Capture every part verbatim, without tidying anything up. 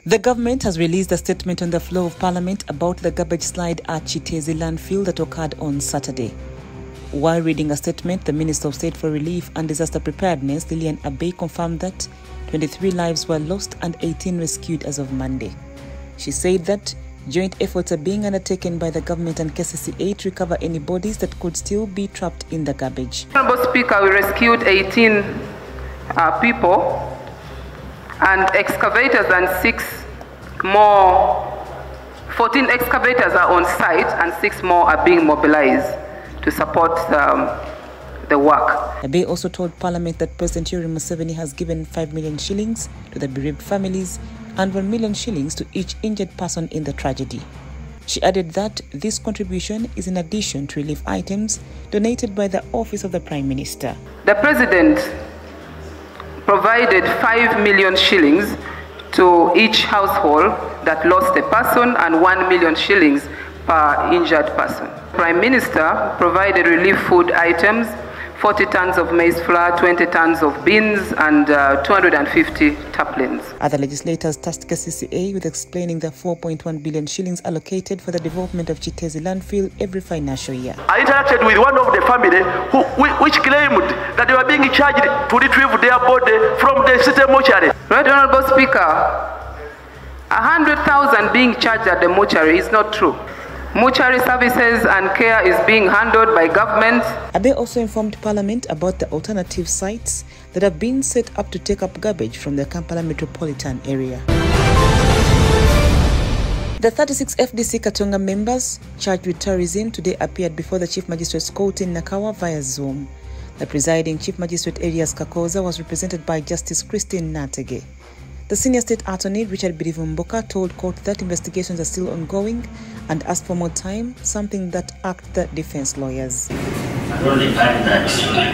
The government has released a statement on the floor of Parliament about the garbage slide at Chitezi landfill that occurred on Saturday. While reading a statement, the Minister of State for Relief and Disaster Preparedness, Lilian Abbey, confirmed that twenty-three lives were lost and eighteen rescued as of Monday. She said that joint efforts are being undertaken by the government and K C C A to recover any bodies that could still be trapped in the garbage. Honourable Speaker, we rescued eighteen uh, people, and excavators and six more, fourteen excavators are on site and six more are being mobilized to support um, the work. Abbey also told Parliament that President Yoweri Museveni has given five million shillings to the bereaved families and one million shillings to each injured person in the tragedy. She added that this contribution is in addition to relief items donated by the Office of the Prime Minister. The President provided five million shillings to each household that lost a person and one million shillings per injured person. Prime Minister provided relief food items, forty tons of maize flour, twenty tons of beans, and uh, two hundred fifty taplins. Other legislators tasked K C C A with explaining the four point one billion shillings allocated for the development of Chitezi landfill every financial year. I interacted with one of the family who, which claimed that they were being charged to retrieve their body from the city mortuary. Right, Honourable Speaker, one hundred thousand being charged at the mortuary is not true. Mortuary services and care is being handled by government. Abbey also informed Parliament about the alternative sites that have been set up to take up garbage from the Kampala metropolitan area. The thirty-six F D C Katonga members charged with terrorism today appeared before the Chief Magistrate's Court in Nakawa via Zoom. The presiding Chief Magistrate Elias Kakoza was represented by Justice Christine Natege. The Senior State Attorney Richard Birivumboka told court that investigations are still ongoing and asked for more time, something that irked the defense lawyers. I only add that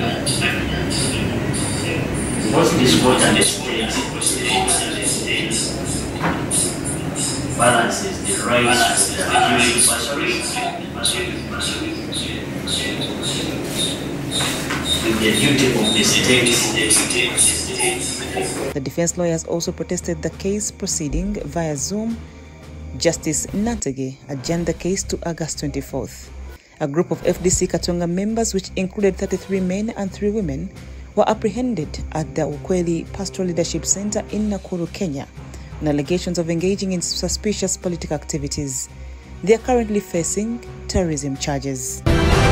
both this court and the state balances the rights of the accused with the duty of the state. The defense lawyers also protested the case proceeding via Zoom. Justice Natege adjourned the case to August twenty-fourth. A group of F D C Katonga members, which included thirty-three men and three women, were apprehended at the Ukweli Pastoral Leadership Center in Nakuru, Kenya, on allegations of engaging in suspicious political activities. They are currently facing terrorism charges.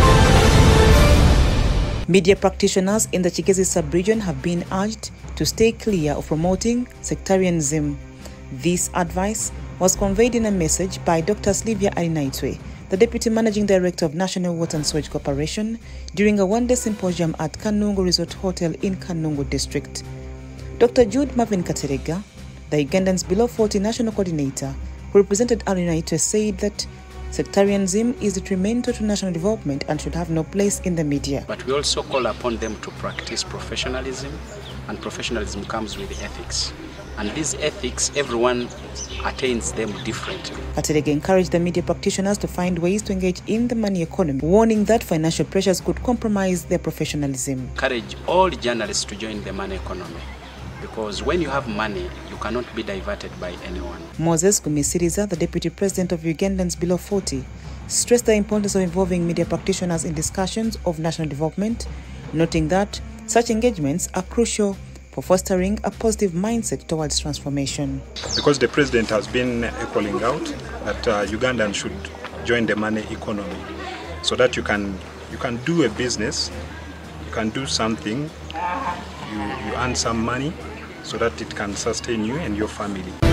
Media practitioners in the Chikezi sub-region have been urged to stay clear of promoting sectarianism. This advice was conveyed in a message by Doctor Slivia Alinaitwe, the Deputy Managing Director of National Water and Sewage Corporation, during a one-day symposium at Kanungu Resort Hotel in Kanungu District. Doctor Jude Marvin Katerega, the Ugandans Below forty National Coordinator, who represented Alinaitwe, said that sectarianism is detrimental to national development and should have no place in the media. But we also call upon them to practice professionalism, and professionalism comes with ethics. And these ethics, everyone attains them differently. Katerega encouraged the media practitioners to find ways to engage in the money economy, warning that financial pressures could compromise their professionalism. Encourage all journalists to join the money economy, because when you have money, you cannot be diverted by anyone. Moses Kumisiriza, the Deputy President of Ugandans Below forty, stressed the importance of involving media practitioners in discussions of national development, noting that such engagements are crucial for fostering a positive mindset towards transformation. Because the President has been calling out that uh, Ugandans should join the money economy, so that you can, you can do a business, you can do something, you, you earn some money, so that it can sustain you and your family.